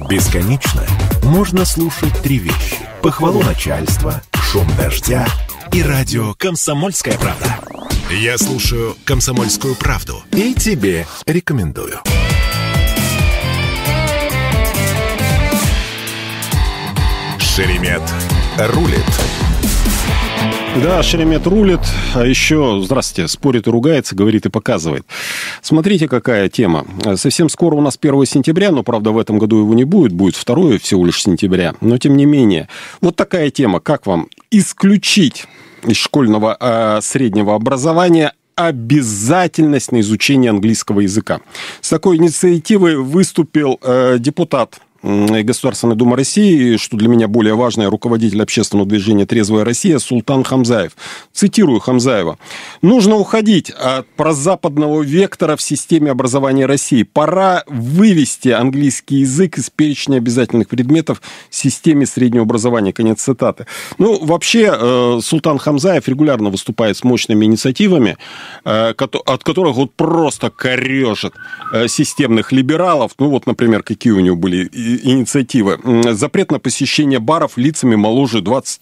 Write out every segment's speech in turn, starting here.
Бесконечно можно слушать три вещи: похвалу начальства, шум дождя и радио «Комсомольская правда». Я слушаю «Комсомольскую правду» и тебе рекомендую. Шеремет рулит. Да, Шеремет рулит, а еще, здравствуйте, спорит и ругается, говорит и показывает. Смотрите, какая тема. Совсем скоро у нас 1 сентября, но, правда, в этом году его не будет, будет 2 всего лишь сентября. Но, тем не менее, вот такая тема. Как вам исключить из школьного среднего образования обязательность на изучение английского языка? С такой инициативой выступил депутат Государственной Думы России, что для меня более важное, руководитель общественного движения «Трезвая Россия» Султан Хамзаев. Цитирую Хамзаева. «Нужно уходить от прозападного вектора в системе образования России. Пора вывести английский язык из перечня обязательных предметов в системе среднего образования». Конец цитаты. Ну, вообще, Султан Хамзаев регулярно выступает с мощными инициативами, от которых вот просто корежит системных либералов. Ну, вот, например, какие у него были инициативы. Запрет на посещение баров лицами моложе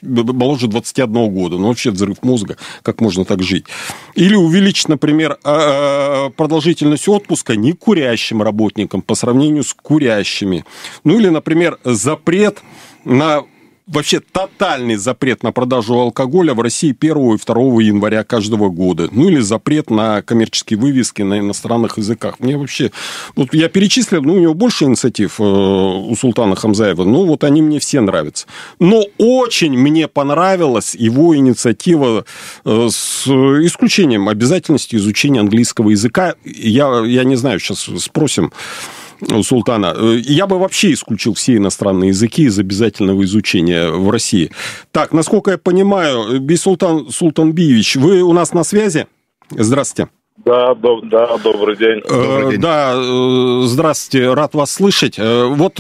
21 года. Ну, вообще взрыв мозга. Как можно так жить? Или увеличить, например, продолжительность отпуска некурящим работникам по сравнению с курящими. Ну, или, например, запрет на... Вообще тотальный запрет на продажу алкоголя в России 1 и 2 января каждого года. Ну, или запрет на коммерческие вывески на иностранных языках. Мне вообще... Вот я перечислил, ну, у него больше инициатив у Султана Хамзаева. Ну, вот они мне все нравятся. Но очень мне понравилась его инициатива с исключением обязательности изучения английского языка. Я не знаю, сейчас спросим у Султана. Я бы вообще исключил все иностранные языки из обязательного изучения в России. Так, насколько я понимаю, Бейсултан Султанбиевич, вы у нас на связи? Здравствуйте. Да, добрый день. Добрый день. Да, здравствуйте, рад вас слышать. Вот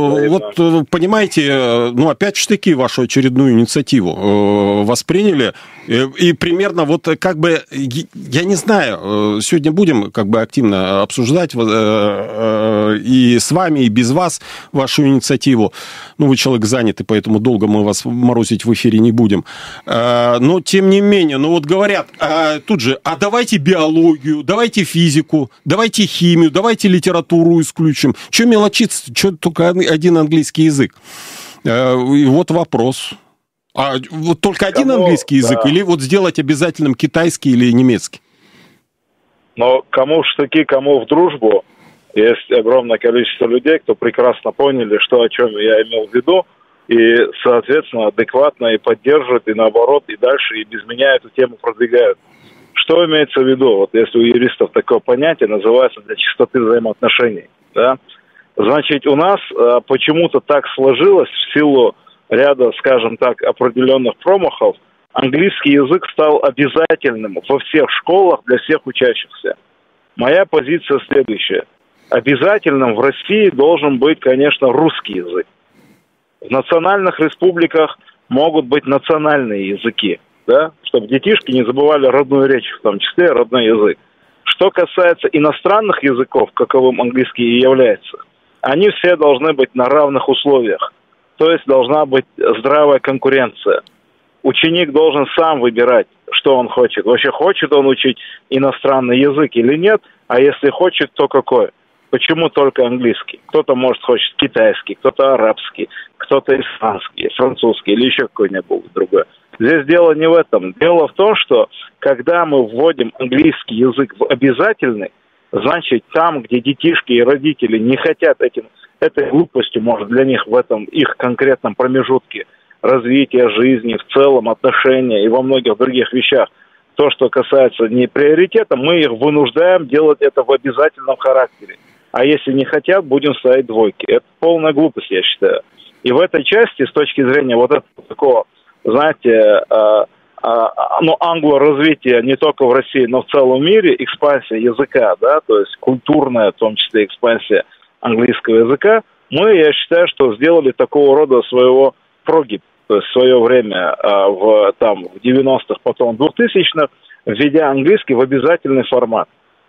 понимаете, ну, опять же таки, вашу очередную инициативу восприняли, и примерно вот как бы, я не знаю, сегодня будем как бы активно обсуждать и с вами, и без вас вашу инициативу. Ну, вы человек занятый, поэтому долго мы вас морозить в эфире не будем. Но, тем не менее, ну, вот говорят тут же, а давайте биологию, давайте физику, давайте химию, давайте литературу исключим. Что мелочиться? Что только один английский язык? И вот вопрос. А вот только один английский язык? Да. Или вот сделать обязательным китайский или немецкий? Но кому в штыки, кому в дружбу. Есть огромное количество людей, кто прекрасно поняли, что, о чем я имел в виду, и, соответственно, адекватно и поддерживают, и наоборот, и дальше, и без меня эту тему продвигают. Что имеется в виду? Вот если у юристов такое понятие, называется для чистоты взаимоотношений. Да? Значит, у нас почему-то так сложилось в силу ряда, скажем так, определенных промахов, английский язык стал обязательным во всех школах для всех учащихся. Моя позиция следующая. Обязательным в России должен быть, конечно, русский язык. В национальных республиках могут быть национальные языки, да, чтобы детишки не забывали родную речь, в том числе родной язык. Что касается иностранных языков, каковым английский и является, они все должны быть на равных условиях. То есть должна быть здравая конкуренция. Ученик должен сам выбирать, что он хочет. Вообще хочет он учить иностранный язык или нет, а если хочет, то какой? Почему только английский? Кто-то, может, хочет китайский, кто-то арабский, кто-то испанский, французский или еще какой-нибудь другой. Здесь дело не в этом. Дело в том, что когда мы вводим английский язык в обязательный, значит, там, где детишки и родители не хотят этой глупостью, может, для них в этом их конкретном промежутке развития жизни, в целом отношения и во многих других вещах, то, что касается не приоритета, мы их вынуждаем делать это в обязательном характере. А если не хотят, будем ставить двойки. Это полная глупость, я считаю. И в этой части, с точки зрения вот этого такого, знаете, англо-развития не только в России, но в целом мире, экспансия языка, да, то есть культурная, в том числе экспансия английского языка, мы, я считаю, что сделали такого рода своего прогиб. То есть в свое время в 90-х, потом в 2000-х, введя английский в обязательный формат.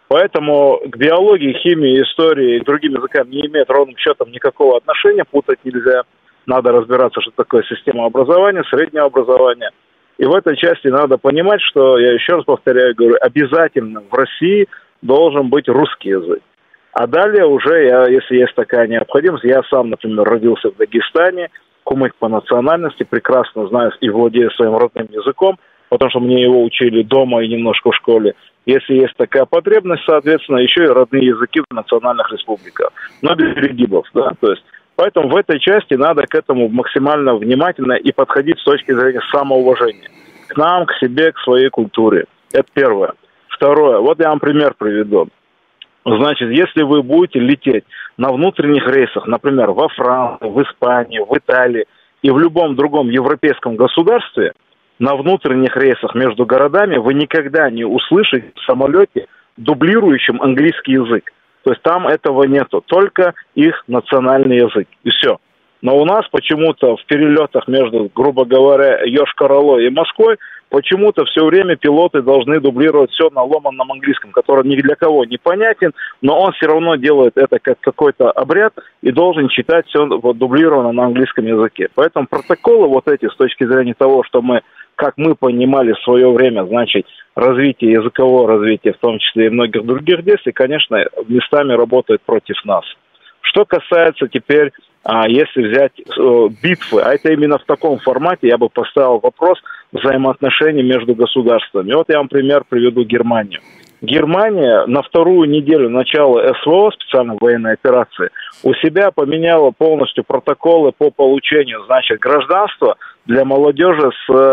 Поэтому к биологии, химии, истории и другим языкам не имеет ровным счетом никакого отношения, путать нельзя. Надо разбираться, что такое система образования, среднего образования. И в этой части надо понимать, что, я еще раз повторяю, говорю, обязательно в России должен быть русский язык. А далее уже, если есть такая необходимость, я сам, например, родился в Дагестане, кумык по национальности, прекрасно знаю и владею своим родным языком, потому что мне его учили дома и немножко в школе. Если есть такая потребность, соответственно, еще и родные языки в национальных республиках. Но без перегибов, да, то есть. Поэтому в этой части надо к этому максимально внимательно и подходить с точки зрения самоуважения. К нам, к себе, к своей культуре. Это первое. Второе. Вот я вам пример приведу. Значит, если вы будете лететь на внутренних рейсах, например, во Франции, в Испании, в Италии и в любом другом европейском государстве, на внутренних рейсах между городами вы никогда не услышите в самолете дублирующим английский язык. То есть там этого нету, только их национальный язык, и все. Но у нас почему-то в перелетах между, грубо говоря, Йошкар-Олой и Москвой, почему-то все время пилоты должны дублировать все на ломаном английском, который ни для кого не понятен, но он все равно делает это как какой-то обряд и должен читать все вот дублировано на английском языке. Поэтому протоколы вот эти с точки зрения того, что мы, как мы понимали в свое время, значит, развитие языкового развития, в том числе и многих других действий, конечно, местами работает против нас. Что касается теперь, если взять битвы, а это именно в таком формате, я бы поставил вопрос взаимоотношений между государствами. Вот я вам пример приведу Германию. Германия на вторую неделю начала СВО, специальной военной операции, у себя поменяла полностью протоколы по получению, значит, гражданства для молодежи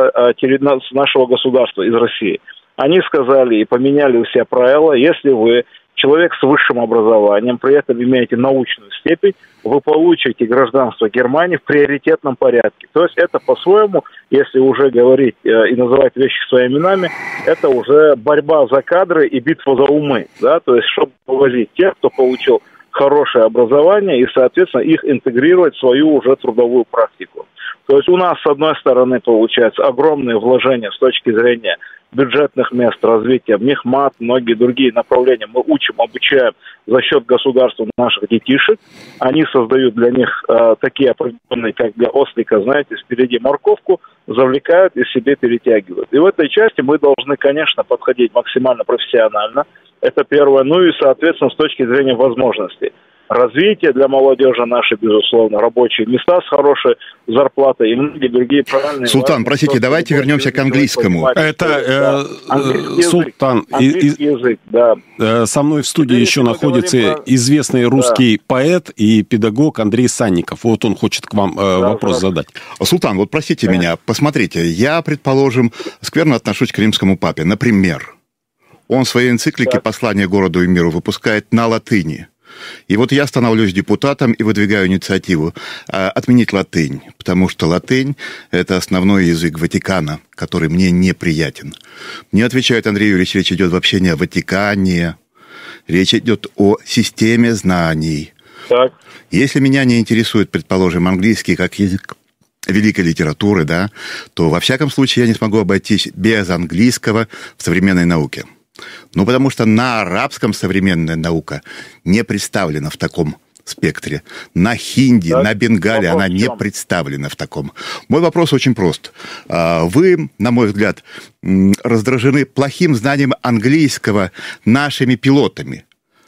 с нашего государства, из России. Они сказали и поменяли у себя правила, если вы человек с высшим образованием, при этом имеете научную степень, вы получите гражданство Германии в приоритетном порядке. То есть это по-своему, если уже говорить и называть вещи своими именами, это уже борьба за кадры и битва за умы. Да? То есть чтобы повозить тех, кто получил хорошее образование и, соответственно, их интегрировать в свою уже трудовую практику. То есть у нас, с одной стороны, получается огромные вложения с точки зрения бюджетных мест, развития мехмат, многие другие направления. Мы учим, обучаем за счет государства наших детишек. Они создают для них такие определенные, как для ослика, знаете, впереди морковку, завлекают и себе перетягивают. И в этой части мы должны, конечно, подходить максимально профессионально. Это первое. Ну и, соответственно, с точки зрения возможностей. Развитие для молодежи наши, безусловно, рабочие места с хорошей зарплатой и многие другие правильные... Султан, простите, давайте вернемся к английскому. Это Султан. Английский язык, да. Со мной в студии еще находится известный русский поэт и педагог Андрей Санников. Вот он хочет к вам вопрос задать. Султан, вот простите меня, посмотрите, я, предположим, скверно отношусь к римскому папе. Например, он в своей энциклике «Послание городу и миру» выпускает на латыни. И вот я становлюсь депутатом и выдвигаю инициативу отменить латынь, потому что латынь – это основной язык Ватикана, который мне неприятен. Мне отвечает Андрей Юрьевич, речь идет вообще не о Ватикане, речь идет о системе знаний. Так. Если меня не интересует, предположим, английский как язык великой литературы, да, то во всяком случае я не смогу обойтись без английского в современной науке. Ну, потому что на арабском современная наука не представлена в таком спектре. На хинди, так, на бенгале она не представлена в таком. Мой вопрос очень прост. Вы, на мой взгляд, раздражены плохим знанием английского нашими пилотами.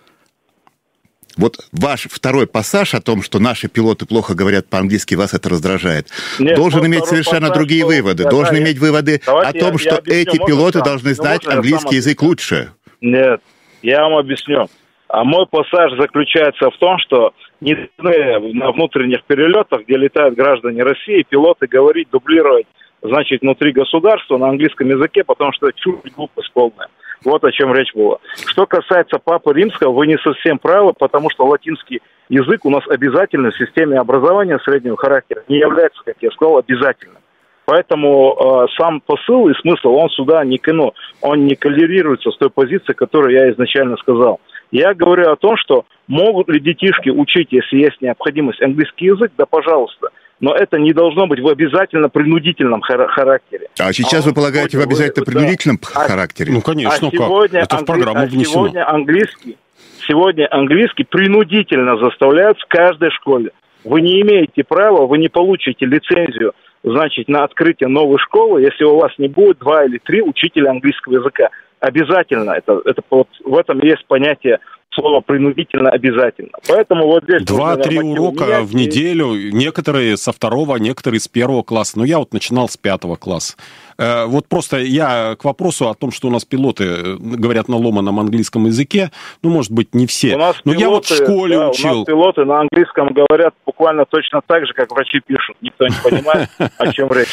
Вот ваш второй пассаж о том, что наши пилоты плохо говорят по-английски, вас это раздражает. Нет, должен иметь совершенно другие выводы. Должен иметь выводы о том, что эти пилоты должны знать английский язык лучше. Нет, я вам объясню. А мой пассаж заключается в том, что не должны на внутренних перелетах, где летают граждане России, пилоты говорить, дублировать, значит, внутри государства на английском языке, потому что это чушь, глупость полная. Вот о чем речь была. Что касается Папы Римского, вы не совсем правы, потому что латинский язык у нас обязательно в системе образования среднего характера не является, как я сказал, обязательным. Поэтому сам посыл и смысл, он сюда не кино, он не коррелируется с той позицией, которую я изначально сказал. Я говорю о том, что могут ли детишки учить, если есть необходимость, английский язык, да пожалуйста. но это не должно быть в обязательно принудительном характере. А сейчас вы полагаете в обязательно принудительном характере? Ну, конечно, это в программу внесено. Сегодня английский принудительно заставляют в каждой школе. Вы не имеете права, вы не получите лицензию, значит, на открытие новой школы, если у вас не будет 2 или 3 учителя английского языка. Обязательно. Это вот в этом есть понятие слова принудительно обязательно. Поэтому вот здесь... 2-3 урока в неделю, некоторые со 2-го, некоторые с 1-го класса. Ну, я вот начинал с 5-го класса. Вот просто я к вопросу о том, что у нас пилоты говорят на ломаном английском языке, ну, может быть, не все. Но пилоты, я вот в школе учил. У нас пилоты на английском говорят буквально точно так же, как врачи пишут. Никто не понимает, о чем речь.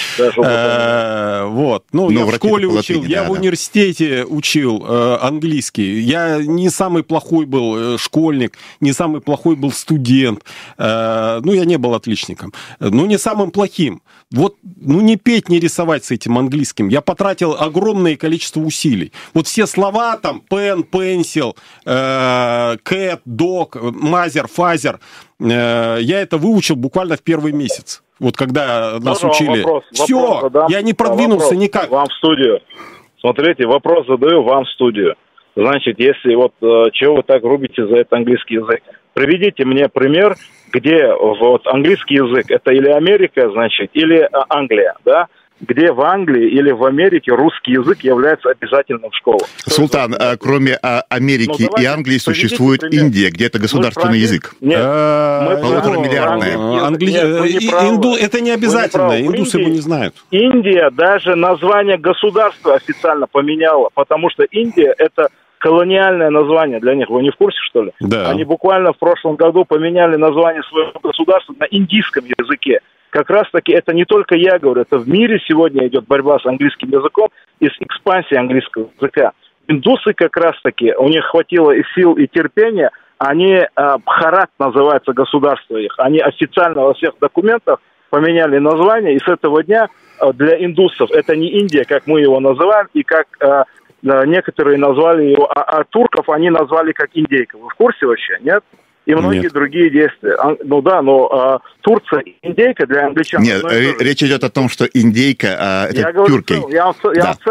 Вот. Ну, я в школе учил, я в университете учил английский. Я не самый плохой был школьник, не самый плохой был студент. Ну, я не был отличником. Но не самым плохим. Вот, ну, не петь, не рисовать с этим английским. Я потратил огромное количество усилий. Вот все слова там, pen, pencil, cat, dog, mother, father, я это выучил буквально в первый месяц. Вот когда нас учили. Все, я не продвинулся никак. Вам в студию. Смотрите, вопрос задаю вам в студию. Значит, если вот чего вы так рубите за этот английский язык? Приведите мне пример, где вот английский язык, это или Америка, значит, или Англия, да? Где в Англии или в Америке русский язык является обязательным в школах. Султан, кроме Америки и Англии существует Индия, где это государственный язык. Нет, полуторамиллиардная. Это не обязательно, индусы его не знают. Индия даже название государства официально поменяла, потому что Индия это колониальное название для них. Вы не в курсе, что ли? Да. Они буквально в прошлом году поменяли название своего государства на индийском языке. Как раз-таки это не только я говорю, это в мире сегодня идет борьба с английским языком и с экспансией английского языка. Индусы как раз-таки, у них хватило и сил, и терпения, они, Бхарат называется государство их, они официально во всех документах поменяли название, и с этого дня для индусов это не Индия, как мы его называем, и как некоторые назвали его, а турков они назвали как индейка. Вы в курсе вообще, нет? И многие другие действия. Ну да, но Турция индейка для англичан. Нет, речь идет о том, что индейка это тюрки. Я вам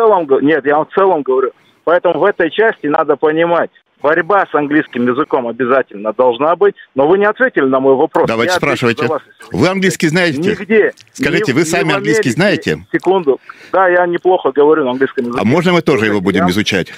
в целом говорю. Поэтому в этой части надо понимать, борьба с английским языком обязательно должна быть, но вы не ответили на мой вопрос. Давайте спрашивайте. Вы английский знаете? Нигде. Скажите, вы сами английский знаете? Секунду. Да, я неплохо говорю на английском языке. А можно мы тоже его будем изучать?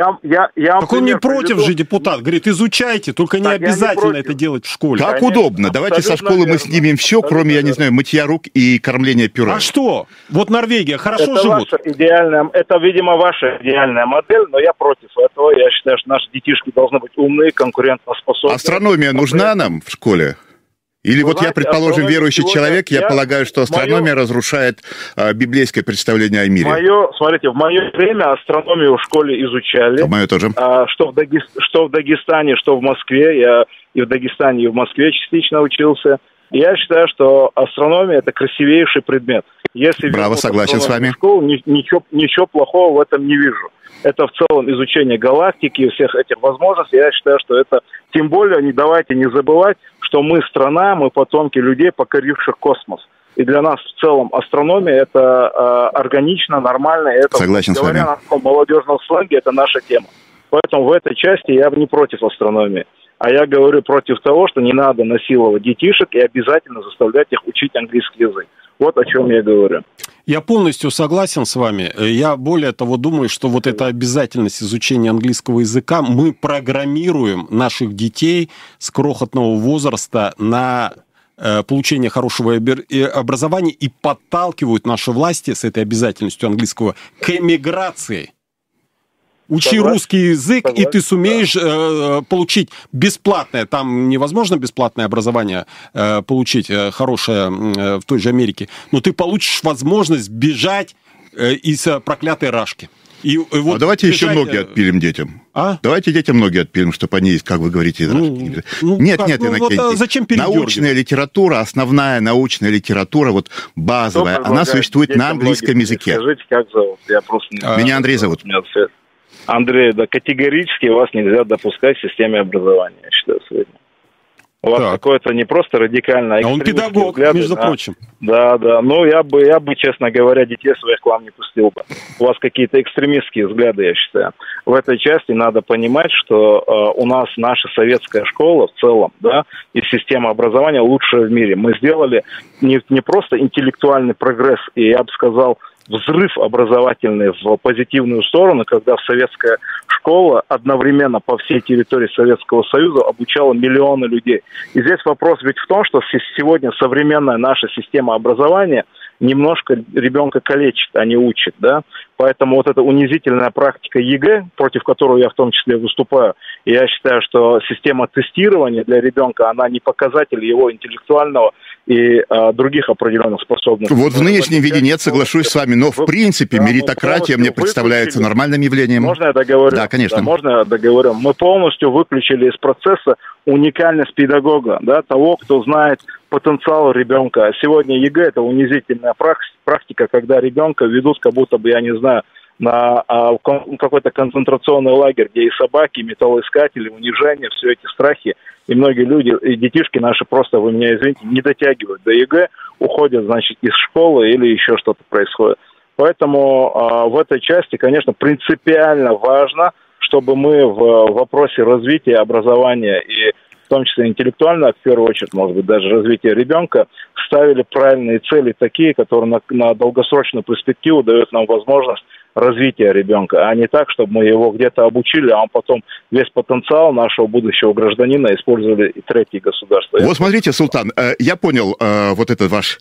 Так он не против же, депутат. Говорит, изучайте, только не обязательно это делать в школе. Как удобно. Давайте со школы мы снимем все, кроме, я не знаю, мытья рук и кормления пюре. А что? Вот Норвегия хорошо живут. Это, видимо, ваша идеальная модель, но я против этого. Я считаю, что наши детишки должны быть умные, конкурентоспособные. Астрономия нужна нам в школе? Или вот я, предположим, верующий человек, я полагаю, что астрономия разрушает библейское представление о мире. Смотрите, в мое время астрономию в школе изучали. В мое тоже. Что в Дагестане, что в Москве. Я и в Дагестане, и в Москве частично учился. Я считаю, что астрономия – это красивейший предмет. Если браво, согласен с вами. В школу, ничего плохого в этом не вижу. Это в целом изучение галактики и всех этих возможностей. Я считаю, что это... Тем более, давайте не забывать, что мы страна, мы потомки людей, покоривших космос. И для нас в целом астрономия – это органично, нормально. Это, согласен с вами. Говоря на таком молодежном сленге, это наша тема. Поэтому в этой части я не против астрономии. А я говорю против того, что не надо насиловать детишек и обязательно заставлять их учить английский язык. Вот о чем я говорю. Я полностью согласен с вами. Я более того думаю, что вот эта обязательность изучения английского языка, мы программируем наших детей с крохотного возраста на получение хорошего образования и подталкивают наши власти с этой обязательностью английского к эмиграции. Учи русский язык, и ты сумеешь получить бесплатное, там невозможно бесплатное образование получить хорошее в той же Америке, но ты получишь возможность бежать из проклятой рашки. И вот давайте еще ноги отпилим детям. Давайте детям ноги отпилим, чтобы они, как вы говорите, из рашки. Нет, Иннокентий. Вот зачем научная литература, основная научная литература, вот базовая, она существует на английском языке. Скажите, как зовут? Я просто не знаю. Меня Андрей зовут. Андрей, да, категорически вас нельзя допускать в системе образования, я считаю, сегодня. У вас какое-то не просто радикальное, а он педагог, взгляды, между прочим. Да. Ну, я бы, честно говоря, детей своих к вам не пустил бы. У вас какие-то экстремистские взгляды, я считаю. В этой части надо понимать, что у нас наша советская школа в целом, да, и система образования лучшая в мире. Мы сделали не просто интеллектуальный прогресс, и я бы сказал, взрыв образовательный в позитивную сторону, когда советская школа одновременно по всей территории Советского Союза обучала миллионы людей. И здесь вопрос ведь в том, что сегодня современная наша система образования немножко ребенка калечит, а не учит, да. Поэтому вот эта унизительная практика ЕГЭ, против которой я в том числе выступаю, и я считаю, что система тестирования для ребенка, она не показатель его интеллектуального и других определенных способностей. Вот в нынешнем виде нет, соглашусь с вами, но в принципе меритократия мне представляется нормальным явлением. Можно я договорю? Да, конечно. Да, можно я договорю? Мы полностью выключили из процесса уникальность педагога, да, того, кто знает потенциал ребенка. Сегодня ЕГЭ – это унизительная практика, когда ребенка ведут, как будто бы, я не знаю, на какой-то концентрационный лагерь, где и собаки, и металлоискатели, унижение, все эти страхи. И многие люди, и детишки наши просто, вы меня извините, не дотягивают до ЕГЭ, уходят, значит, из школы или еще что-то происходит. Поэтому в этой части, конечно, принципиально важно, чтобы мы в вопросе развития образования и в том числе интеллектуально, в первую очередь, может быть, даже развития ребенка, ставили правильные цели такие, которые на долгосрочную перспективу дают нам возможность развития ребенка, а не так, чтобы мы его где-то обучили, а он потом весь потенциал нашего будущего гражданина использовали и третьи государства. Вот смотрите, Султан, я понял вот этот ваш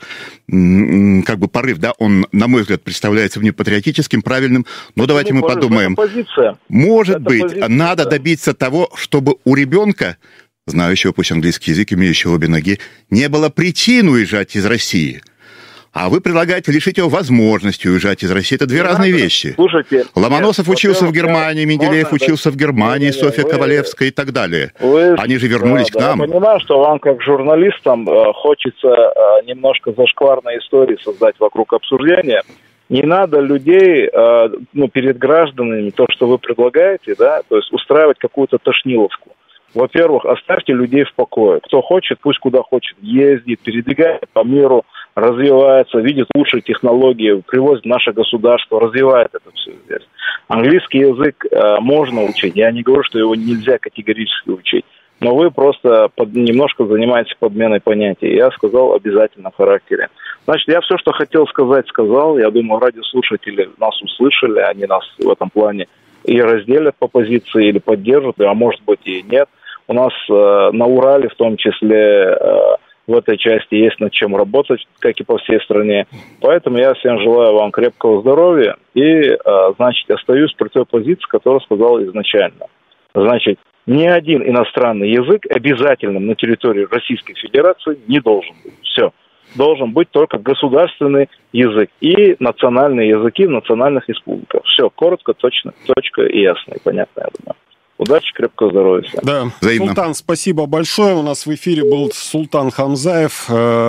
как бы порыв, да, он, на мой взгляд, представляется мне патриотическим, правильным, но давайте мы подумаем. Может быть, надо добиться того, чтобы у ребенка, знающего пусть английский язык, имеющего обе ноги, не было причин уезжать из России. А вы предлагаете лишить его возможности уезжать из России. Это две разные вещи. Слушайте, Ломоносов учился в Германии, Менделеев учился в Германии, Софья Ковалевская и так далее. Они же вернулись к нам. Я понимаю, что вам, как журналистам, хочется немножко зашкварной истории создать вокруг обсуждения. Не надо людей, перед гражданами, то, что вы предлагаете, да, то есть устраивать какую-то тошниловку. Во-первых, оставьте людей в покое. Кто хочет, пусть куда хочет ездит, передвигает по миру, развивается, видит лучшие технологии, привозит в наше государство, развивает это все здесь. Английский язык можно учить. Я не говорю, что его нельзя категорически учить. Но вы просто немножко занимаетесь подменой понятий. Я сказал обязательно в характере. Значит, я все, что хотел сказать, сказал. Я думаю, радиослушатели нас услышали, они нас в этом плане и разделят по позиции, или поддержат, а может быть и нет. У нас на Урале, в том числе, в этой части есть над чем работать, как и по всей стране. Поэтому я всем желаю вам крепкого здоровья и, значит, остаюсь при той позиции, которую сказал изначально. Значит, ни один иностранный язык обязательным на территории Российской Федерации не должен быть. Все. Должен быть только государственный язык и национальные языки в национальных республиках. Все, коротко, точно, точка и ясно, и понятно, я думаю. Удачи, крепкого здоровья всем. Да, взаимно. Султан, спасибо большое. У нас в эфире был Султан Хамзаев,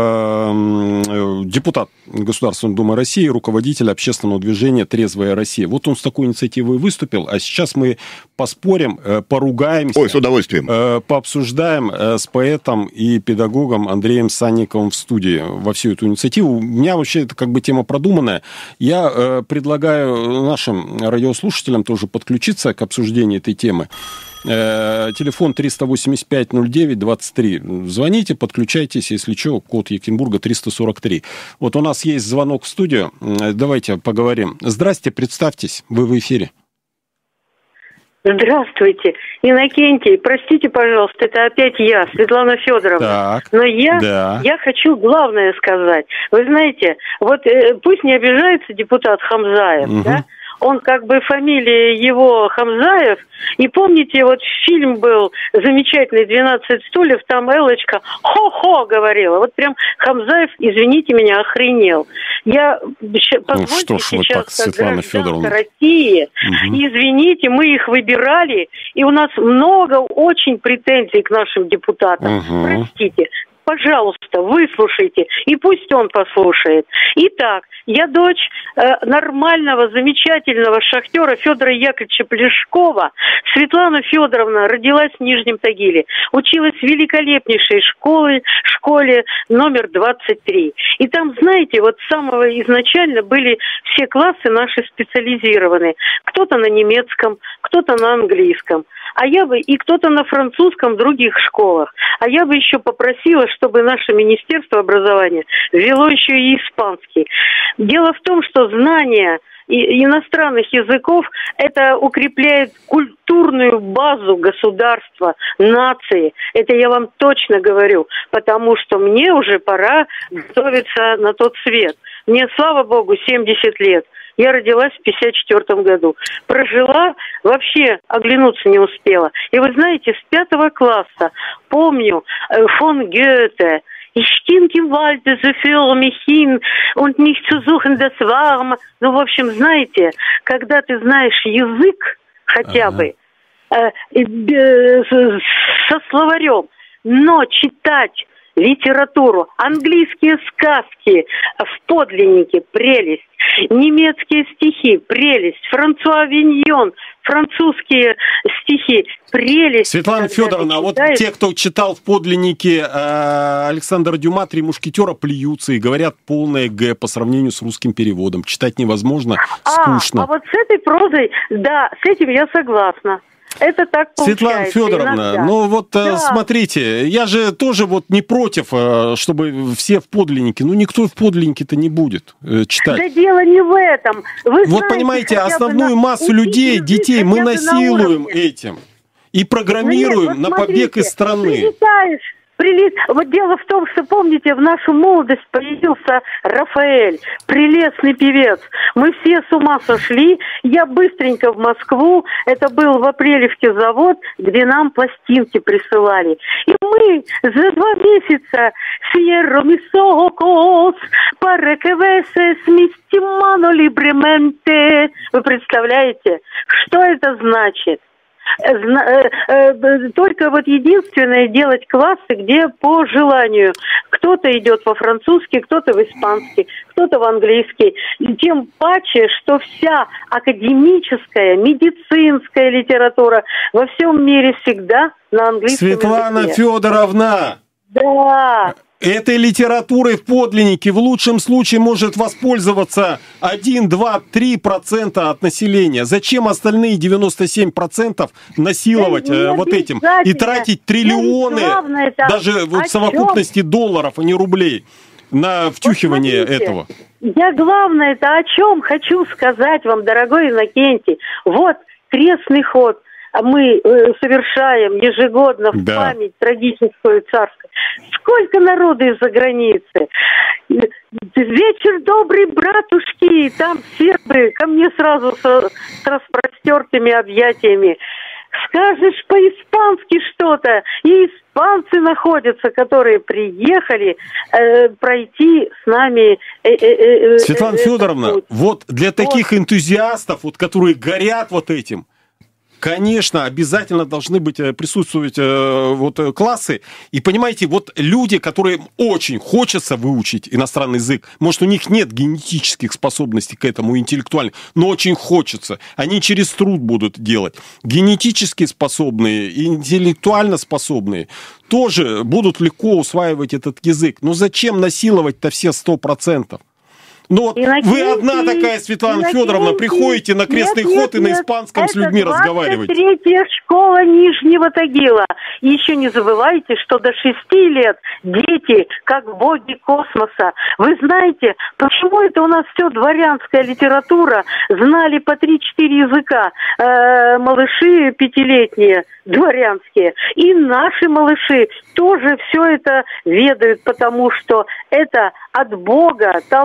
депутат Государственной Думы России, руководитель общественного движения «Трезвая Россия». Вот он с такой инициативой выступил, а сейчас мы поспорим, поругаемся. Ой, с удовольствием. Пообсуждаем с поэтом и педагогом Андреем Санниковым в студии во всю эту инициативу. У меня вообще это как бы тема продуманная. Я предлагаю нашим радиослушателям тоже подключиться к обсуждению этой темы. Телефон 385-09-23. Звоните, подключайтесь, если что, код Екатеринбурга 343. Вот у нас есть звонок в студию. Давайте поговорим. Здрасте, представьтесь, вы в эфире. Здравствуйте, Иннокентий. Простите, пожалуйста, это опять я, Светлана Федоровна. Так, но я хочу главное сказать. Вы знаете, вот пусть не обижается депутат Хамзаев, да? Он как бы, фамилия его Хамзаев. И помните, вот фильм был замечательный «12 стульев», там Эллочка «хо-хо» говорила. Вот прям Хамзаев, извините меня, охренел. Я позвольте сейчас как гражданка России, извините, мы их выбирали, и у нас много очень претензий к нашим депутатам. Простите. пожалуйста, выслушайте, и пусть он послушает. Итак, я дочь нормального, замечательного шахтера Федора Яковлевича Плешкова. Светлана Федоровна родилась в Нижнем Тагиле, училась в великолепнейшей школе номер 23. И там, знаете, вот с самого изначально были все классы наши специализированы. Кто-то на немецком, кто-то на английском. И кто-то на французском в других школах. А я бы еще попросила, чтобы наше Министерство образования ввело еще и испанский. Дело в том, что знание иностранных языков это укрепляет культурную базу государства, нации. Это я вам точно говорю, потому что мне уже пора готовиться на тот свет. Мне, слава богу, 70 лет. Я родилась в 1954 году. Прожила, вообще оглянуться не успела. И вы знаете, с 5 класса помню фон Гёте. Ich ging im Walde so für mich hin und nicht zu suchen das warm. Ну, в общем, знаете, когда ты знаешь язык хотя бы со словарем, но читать литературу, английские сказки в подлиннике, прелесть, немецкие стихи, прелесть, Франсуа Виньон, французские стихи, прелесть. Светлана Федоровна, а вот те, кто читал в подлиннике Александра Дюма «Три мушкетера», плюются и говорят полное Г по сравнению с русским переводом. Читать невозможно, скучно. А вот с этой прозой, да, с этим я согласна. Это так получается. Светлана Федоровна, иногда. ну вот смотрите, я же тоже вот не против, чтобы все в подлиннике, ну никто в подлиннике-то не будет читать. Да дело не в этом. Вы вот знаете, понимаете, основную массу людей, детей мы насилуем этим и программируем на побег из страны. Вот дело в том, что, помните, в нашу молодость появился Рафаэль, прелестный певец. Мы все с ума сошли. Я быстренько в Москву. Это был в Апрелевке завод, где нам пластинки присылали. И мы за 2 месяца «Сьерро мисокос, парекевесе смистимано либременте». Вы представляете, что это значит? Только вот единственное делать классы, где по желанию. Кто-то идет во французский, кто-то в испанский, кто-то в английский. И тем паче, что вся академическая, медицинская литература во всем мире всегда на английском языке. Светлана Федоровна! Да! Этой литературой в подлиннике в лучшем случае может воспользоваться 1, 2, 3% от населения. Зачем остальные 97% насиловать вот этим и тратить триллионы, даже вот в совокупности долларов, а не рублей, на втюхивание этого? Я главное-то о чем хочу сказать вам, дорогой Иннокентий. Вот крестный ход мы совершаем ежегодно в память трагическую царскую. Сколько народу из-за границы. Вечер добрый, братушки. Там сербы ко мне сразу с распростертыми объятиями. Скажешь по-испански что-то. И испанцы находятся, которые приехали пройти с нами. Светлана Федоровна, вот для таких энтузиастов, вот, которые горят вот этим, конечно, обязательно должны быть присутствовать вот классы. И понимаете, вот люди, которым очень хочется выучить иностранный язык, может, у них нет генетических способностей к этому интеллектуально, но очень хочется. Они через труд будут делать. Генетически способные и интеллектуально способные тоже будут легко усваивать этот язык. Но зачем насиловать-то все 100%? Ну вот вы одна такая, Светлана Федоровна, приходите на крестный ход и на испанском с людьми разговариваете. Это 23-я школа Нижнего Тагила. И еще не забывайте, что до 6 лет дети как боги космоса. Вы знаете, почему это у нас все дворянская литература, знали по 3-4 языка малыши 5-летние, дворянские. И наши малыши тоже все это ведают, потому что это от Бога талант.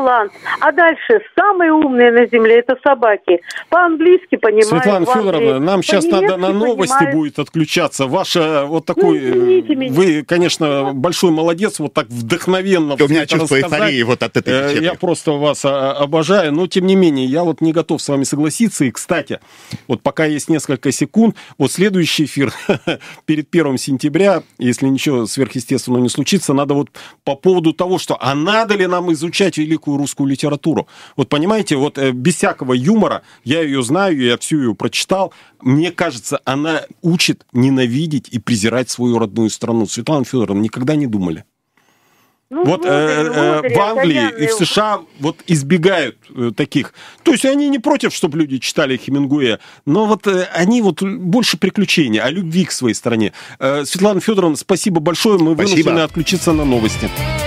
А дальше самые умные на земле это собаки. По-английски понимают. Светлана Федоровна, нам сейчас надо на новости понимают. Будет отключаться. Ваша вот такой... Вы, конечно, большой молодец, вот так вдохновенно. У меня чувство эйфории вот от этой беседы. Я просто вас обожаю, но тем не менее, я вот не готов с вами согласиться. И, кстати, вот пока есть несколько секунд, вот следующий эфир перед 1 сентября, если ничего сверхъестественного не случится, надо вот по поводу того, что а надо ли нам изучать великую русскую литературу. Вот понимаете, вот без всякого юмора, я ее знаю, я всю ее прочитал, мне кажется, она учит ненавидеть и презирать свою родную страну. Светлана Федоровна, никогда не думали? Ну, вот в Англии и в США вот избегают таких. То есть они не против, чтобы люди читали Хемингуэя, но вот они вот больше приключений, о любви к своей стране. Светлана Федоровна, спасибо большое. Мы вынуждены отключиться на новости.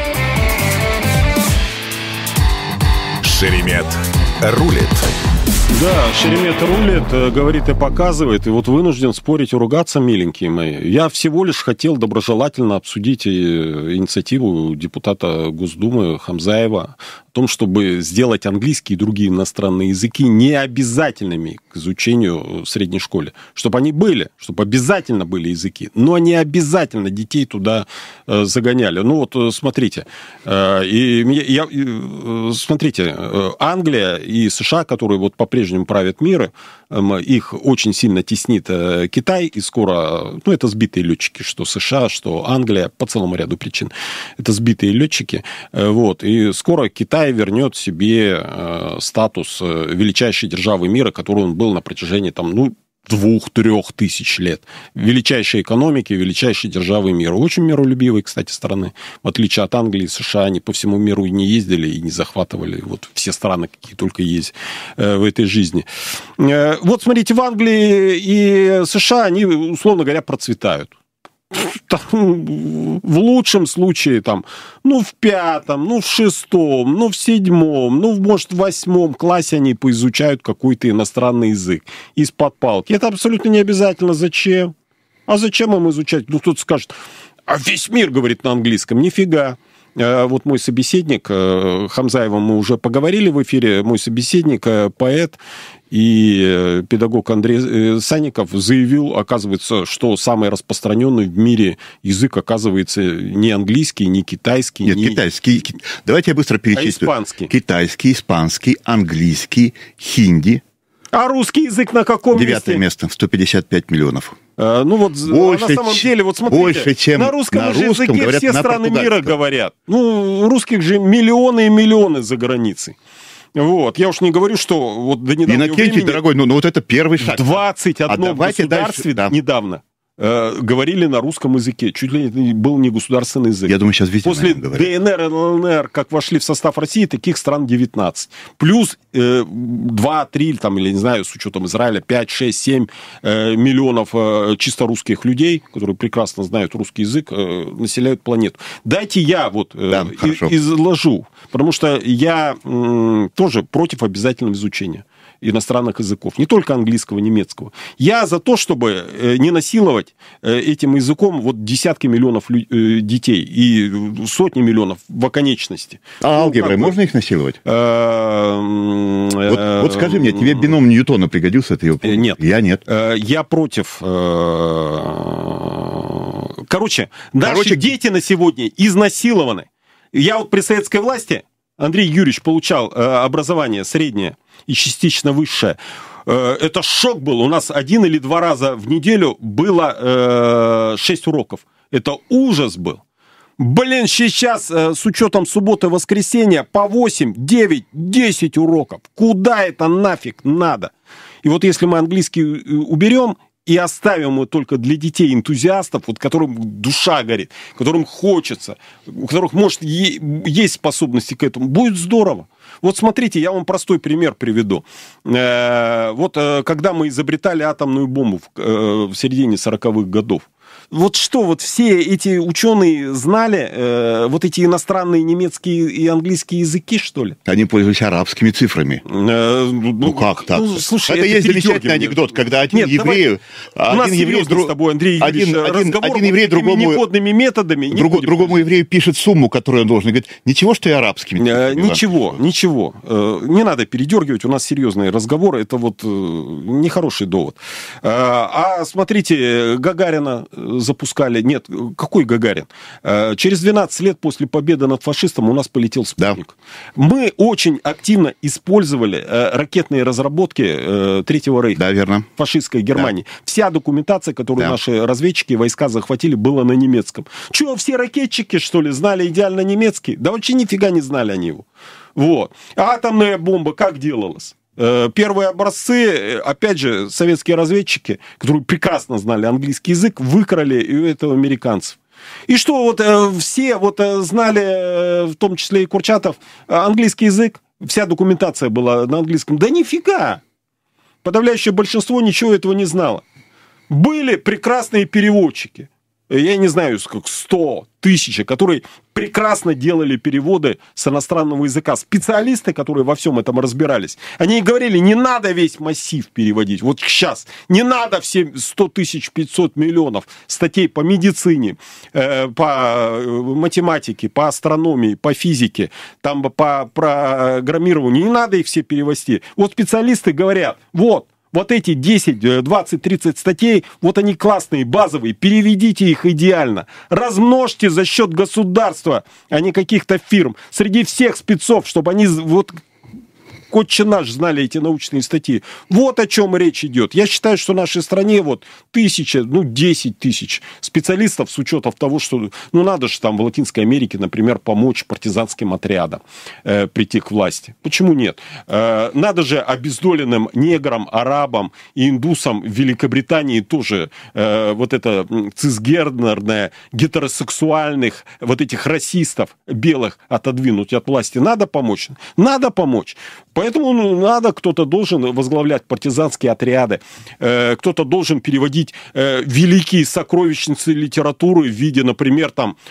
Шеремет рулит. Да, Шеремет рулит, говорит и показывает, и вот вынужден спорить и ругаться, миленькие мои. Я всего лишь хотел доброжелательно обсудить инициативу депутата Госдумы Хамзаева о том, чтобы сделать английский и другие иностранные языки необязательными к изучению в средней школе. Чтобы они были, чтобы обязательно были языки, но не обязательно детей туда загоняли. Ну вот смотрите, смотрите, Англия и США, которые вот по-прежнему правят миром, их очень сильно теснит Китай, и скоро, ну, это сбитые летчики, что США, что Англия, по целому ряду причин. Это сбитые летчики, вот, и скоро Китай вернет себе статус величайшей державы мира, который он был на протяжении, там, ну, 2-3 тысяч лет. Величайшей экономики, величайшей державы мира. Очень миролюбивой, кстати, страны. В отличие от Англии и США, они по всему миру и не ездили, и не захватывали вот все страны, какие только есть в этой жизни. Вот смотрите, в Англии и США они, условно говоря, процветают. Там, в лучшем случае, там, ну, в 5-м, ну, в 6-м, ну, в 7-м, ну, может, в 8-м классе они поизучают какой-то иностранный язык из-под палки. Это абсолютно не обязательно. Зачем? А зачем им изучать? Ну, кто-то скажет, а весь мир говорит на английском. Нифига. Вот мой собеседник, Хамзаевым мы уже поговорили в эфире, мой собеседник, поэт и педагог Андрей Санников заявил, оказывается, что самый распространенный в мире язык, оказывается, не английский, не китайский. Нет, не... китайский. Давайте я быстро перечислю. А испанский? Китайский, испанский, английский, хинди. А русский язык на каком месте? 9-е место, 155 миллионов. Ну вот больше, на самом деле, вот смотрите, больше, чем на русском языке все страны мира говорят. Ну, русских же миллионы и миллионы за границей. Вот. Я уж не говорю, что вот до недавнего времени... дорогой, ну вот это первый шаг. 21 государстве дальше, недавно говорили на русском языке. Чуть ли был не государственный язык. Я думаю, сейчас везде после ДНР и ЛНР, как вошли в состав России, таких стран 19. Плюс 2-3, там, или не знаю, с учетом Израиля, 5, 6, 7 миллионов чисто русских людей, которые прекрасно знают русский язык, населяют планету. Дайте я вот изложу, потому что я тоже против обязательного изучения иностранных языков, не только английского, немецкого. Я за то, чтобы не насиловать этим языком вот десятки миллионов детей и сотни миллионов в оконечности. А алгеброй можно их насиловать? Вот скажи мне, тебе бином Ньютона пригодился? Нет. Я нет. Я против... Короче, наши дети на сегодня изнасилованы. Я вот при советской власти, Андрей Юрьевич получал образование среднее и частично высшее. Это шок был. У нас 1 или 2 раза в неделю было 6 уроков. Это ужас был. Блин, сейчас с учетом субботы и воскресенья по 8, 9, 10 уроков. Куда это нафиг надо? И вот если мы английский уберем и оставим его только для детей-энтузиастов, вот которым душа горит, которым хочется, у которых, может, есть способности к этому, будет здорово. Вот смотрите, я вам простой пример приведу. Вот когда мы изобретали атомную бомбу в середине 40-х годов, Вот что, вот все эти ученые знали вот эти иностранные немецкие и английские языки, что ли? Они пользовались арабскими цифрами. Как так? Слушай, это есть замечательный анекдот, когда один еврей... У нас серьезно с тобой, Андрей Юрьевич, разговор один еврей некодными методами. Другому еврею пишет сумму, которую он должен, и говорит, ничего, что я арабскими цифрами. Ничего. Не надо передергивать, у нас серьезные разговоры, это вот нехороший довод. А смотрите, Гагарина запускали... Нет, какой Гагарин? Через 12 лет после победы над фашистом у нас полетел спутник. Да. Мы очень активно использовали ракетные разработки Третьего Рейха. Да, верно. Фашистской Германии. Да. Вся документация, которую наши разведчики, войска захватили, была на немецком. Чего, все ракетчики, что ли, знали идеально немецкий? Да вообще нифига не знали они его. Вот. А атомная бомба как делалась? Первые образцы, опять же, советские разведчики, которые прекрасно знали английский язык, выкрали у этого американцев. И что, вот все вот знали, в том числе и Курчатов, английский язык, вся документация была на английском. Да нифига! Подавляющее большинство ничего этого не знало. Были прекрасные переводчики. Я не знаю, сколько, 100, 1000, которые прекрасно делали переводы с иностранного языка. Специалисты, которые во всем этом разбирались, они говорили, не надо весь массив переводить. Вот сейчас не надо все 100 тысяч 500 миллионов статей по медицине, по математике, по астрономии, по физике, там, по программированию. Не надо их все перевести. Вот специалисты говорят, вот эти 10, 20, 30 статей, вот они классные, базовые, переведите их идеально. Размножьте за счет государства, а не каких-то фирм. Среди всех спецов, чтобы они вот... Отче наш знали эти научные статьи. Вот о чем речь идет. Я считаю, что в нашей стране 1000, 10 тысяч специалистов с учетом того, что надо же там в Латинской Америке, например, помочь партизанским отрядам прийти к власти. Почему нет? Надо же обездоленным неграм, арабам и индусам в Великобритании тоже вот это цисгендерное, гетеросексуальных, вот этих расистов белых отодвинуть от власти. Надо помочь? Надо помочь. Поэтому надо, кто-то должен возглавлять партизанские отряды, кто-то должен переводить великие сокровищницы литературы в виде, например,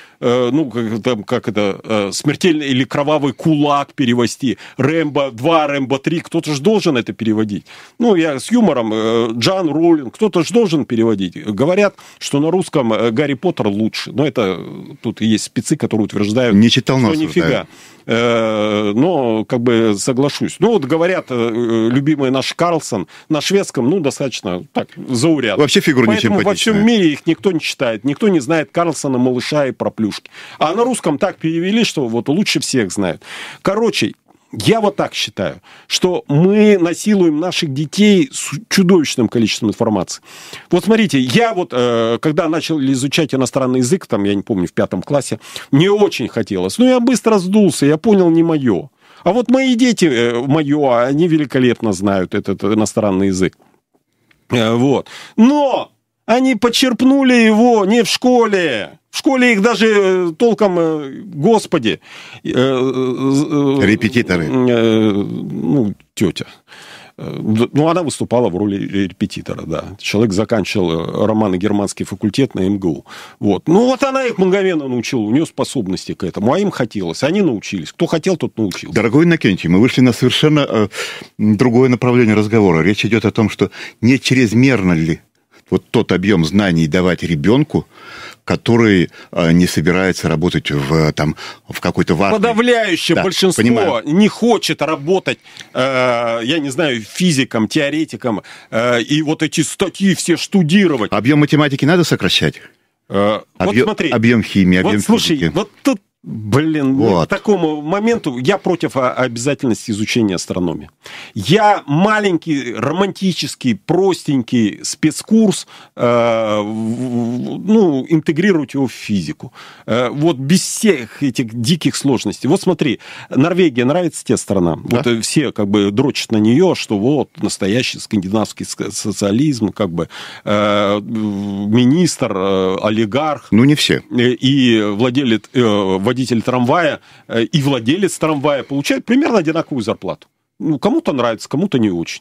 смертельный или кровавый кулак перевести, Рэмбо 2, Рэмбо 3, кто-то же должен это переводить. Я с юмором, Джон Роулинг, кто-то же должен переводить. Говорят, что на русском Гарри Поттер лучше, но это тут есть спецы, которые утверждают, не читал что нифига. Но соглашусь. Говорят, любимый наш Карлсон на шведском, достаточно так, заурядно. Вообще фигура не симпатичная. Поэтому во всем мире их никто не читает. Никто не знает Карлсона, Малыша и Проплюшки. А на русском так перевели, что лучше всех знают. Короче, я так считаю, что мы насилуем наших детей с чудовищным количеством информации. Вот смотрите, я когда начал изучать иностранный язык, я не помню, в 5 классе, мне очень хотелось. Но я быстро сдулся, я понял, не мое. А вот мои дети, они великолепно знают этот иностранный язык. Но они почерпнули его не в школе. В школе их даже толком, господи... Репетиторы. Тетя. Она выступала в роли репетитора, да. Человек заканчивал романо-германский факультет на МГУ. Она их мгновенно научила, у нее способности к этому, а им хотелось, они научились. Кто хотел, тот научился. Дорогой Иннокентий, мы вышли на совершенно другое направление разговора. Речь идет о том, что не чрезмерно ли тот объем знаний давать ребенку, который не собирается работать в какой-то важной... Подавляющее большинство не хочет работать, я не знаю, физиком, теоретиком, и эти статьи все штудировать. Объем математики надо сокращать? Смотри. Объем химии, объем физики. Слушай, тут... к такому моменту я против обязательности изучения астрономии. Я маленький, романтический, простенький спецкурс, интегрировать его в физику. Без всех этих диких сложностей. Смотри, Норвегия, нравится тебе страна? Да? Все дрочат на нее, что настоящий скандинавский социализм, министр, олигарх. Не все. И водитель трамвая и владелец трамвая получают примерно одинаковую зарплату. Ну, кому-то нравится, кому-то не очень.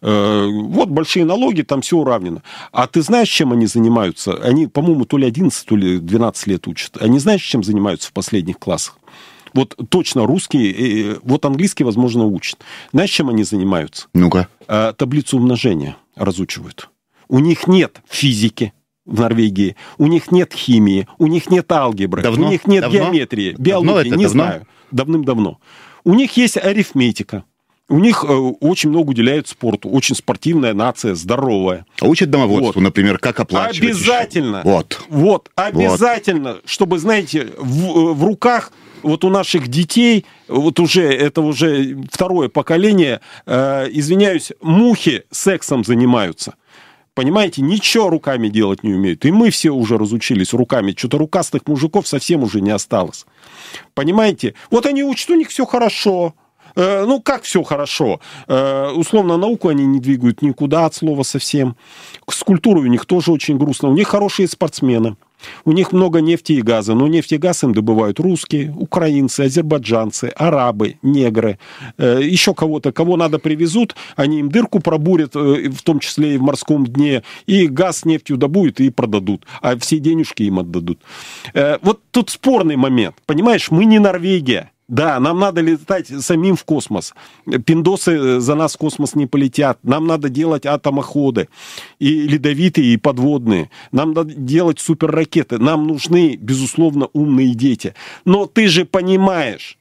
Вот большие налоги, там все уравнено. А ты знаешь, чем они занимаются? Они, по-моему, то ли 11, то ли 12 лет учат. Они знаешь, чем занимаются в последних классах? Вот точно русский, вот английский, возможно, учат. Знаешь, чем они занимаются? Ну-ка. Таблицу умножения разучивают. У них нет физики в Норвегии, у них нет химии, у них нет алгебры, давно? У них нет давно? геометрии, биологии, не знаю. Давным-давно. У них есть арифметика. У них очень много уделяют спорту. Очень спортивная нация, здоровая. А учат домоводству, например, как оплачивать. Обязательно. Вот. Обязательно, чтобы, знаете, в руках вот у наших детей, вот уже это уже второе поколение, извиняюсь, мухи сексом занимаются. Понимаете, ничего руками делать не умеют. И мы все уже разучились руками. Что-то рукастых мужиков совсем уже не осталось. Понимаете? Вот они учат, у них все хорошо. Ну, как все хорошо? Условно, науку они не двигают никуда от слова совсем. С культурой у них тоже очень грустно. У них хорошие спортсмены. У них много нефти и газа. Но нефть и газ им добывают русские, украинцы, азербайджанцы, арабы, негры. Еще кого-то, кого надо привезут, они им дырку пробурят, в том числе и в морском дне, и газ с нефтью добудут и продадут. А все денежки им отдадут. Вот тут спорный момент. Понимаешь, мы не Норвегия. Да, нам надо летать самим в космос. Пиндосы за нас в космос не полетят. Нам надо делать атомоходы. И ледовитые, и подводные. Нам надо делать суперракеты. Нам нужны, безусловно, умные дети. Но ты же понимаешь,